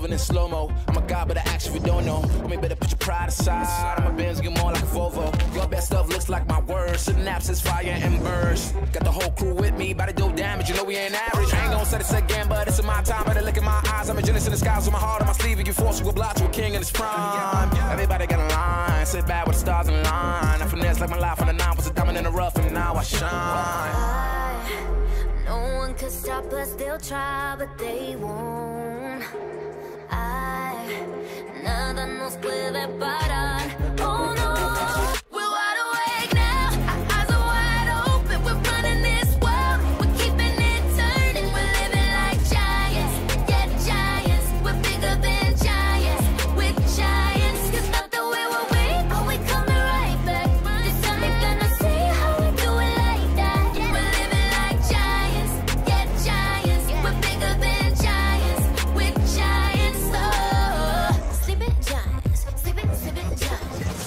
moving in slow-mo. I'm a god, but I act if you don't know. Homie, better put your pride aside. I'm a Benz, get more like a Volvo. Your best stuff looks like my words. Synapses, fire, and burst. Got the whole crew with me, about to do damage. You know we ain't average. I ain't gonna say this again, but it's in my time. Better look in my eyes. I'm a genius in the skies with my heart on my sleeve. You force, you will block to a king in his prime. Everybody got a line. Sit back with the stars in line. I finesse like my life on the 9 was a diamond in the rough, and now I shine. No one could stop us, they'll try, but they won't. Nada nos puede parar. Oh no, we're wide awake now. Our eyes are wide open. We're running this world. We're keeping it turning. We're living like giants, yeah, giants. We're bigger than giants. We're giants. 'Cause not that we were weak, but we coming right back. This time you're gonna see how we do it like that. We're living like giants, yeah, giants. We're bigger than giants. We're giants. Oh, sleeping giants, sleeping giants.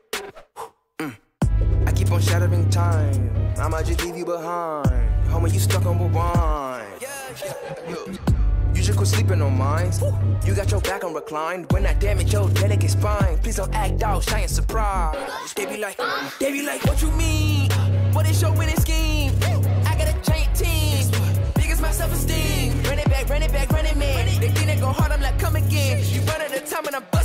I keep on shattering time. I might just leave you behind. Homie, you stuck on rewind. You just quit sleeping on mine. You got your back on reclined. When I damage your delicate spine, please don't act out, shy and surprise. They be like, what you mean? What is your winning scheme? I got a giant team. Biggest my self-esteem. Run it back, man. They think they go hard, I'm like, come again. You run at a time and I'm